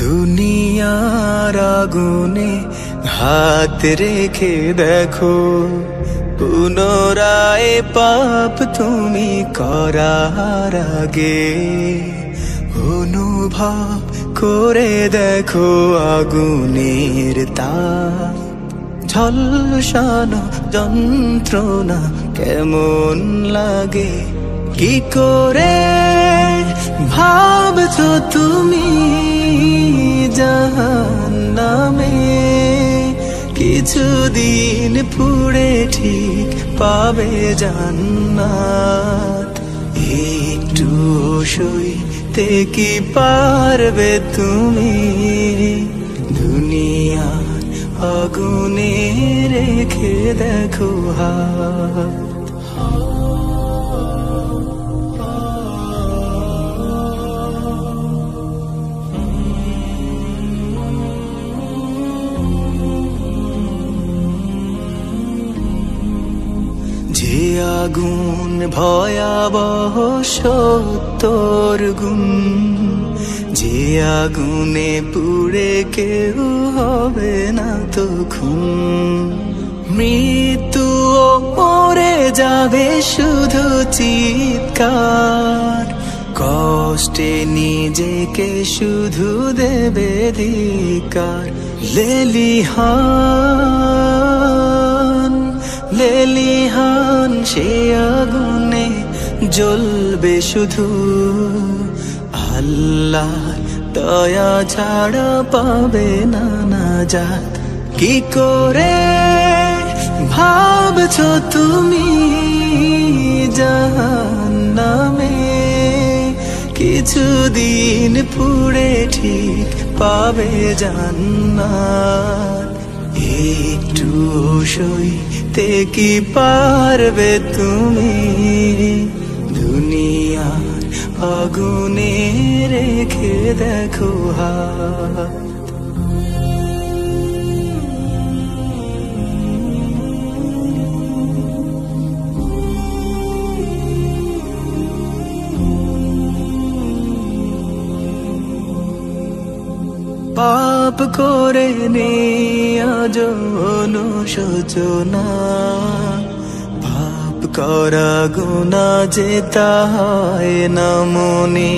দুনিয়ার আগুনে হাত রেখে দেখো, পুনরায় পাপ তুমি করার আগে অনুভব করে দেখো আগুনের তাপ ঝলসানো যন্ত্রণা কেমন লাগে। কি করে ভাবছো তুমি জাহান্নামে কিছুদিন পুড়ে ঠিক পাবে জান্নাত। একটু সইতে কি পারবে তুমি দুনিয়ার আগুনে রেখে দেখো হাত। যে আগুন ভয়াবহ ৭০ গুণ, যে আগুনে পুড়ে কেউ হবে না তো খুন। মৃত্যুও মরে যাবে শুধু চিৎকার, কষ্টে নিজেকে শুধু দেবে ধিক্কার। লেলিহান লেলিহান সে আগুনে জ্বলবে শুধু, আল্লাহর দয়া ছাড়া পাবে না নাজাত। কি করে ভাবছো তুমি জাহান্নামে কিছুদিন পুড়ে ঠিক পাবে জান্নাত। একটু সইতে কি পারবে তুমি দুনিয়ার আগুনে রেখে দেখো হাত। পাপ করে আজ অনুশোচনা, পাপ করা গুনাহ যেটা হয় না মনে।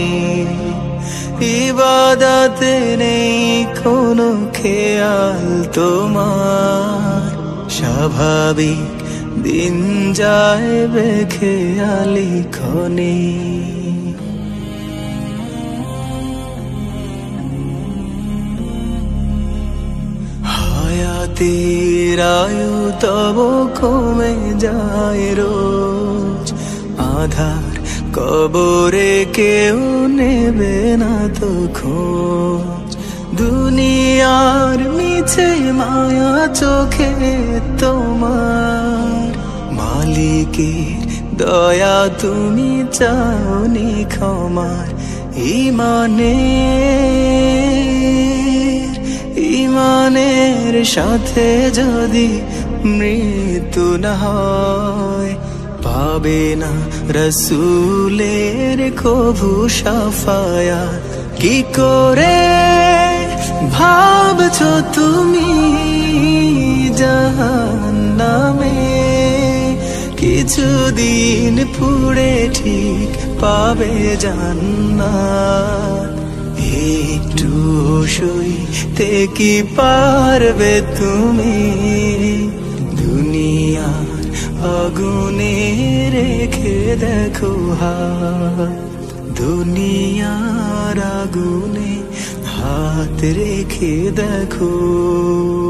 ইবাদতে নেই কোনো খেয়াল তোমার, স্বাভাবিক দিন যায় বেখেয়ালি ক্ষণে। হায়াতের আয়ু তব কমে যায় রোজ, আধার কবরে কেউ নেবে না তো খোঁজ। দুনিয়ার মিছে মায়া চোখে তোমার, মালিকের দয়া তুমি চাওনি ক্ষমার। ইমানের সাথে যদি মৃত্যু না হয়, পাবে না রাসূলের কভু শাফায়াত। কি করে ভাবছো তুমি জাহান্নামে কিছুদিন পুড়ে ঠিক পাবে জান্নাত। একটু সইতে কি পারবে তুমি দুনিয়ার আগুনে রেখে দেখো হাত। দুনিয়ার আগুনে হাত রেখে দেখো।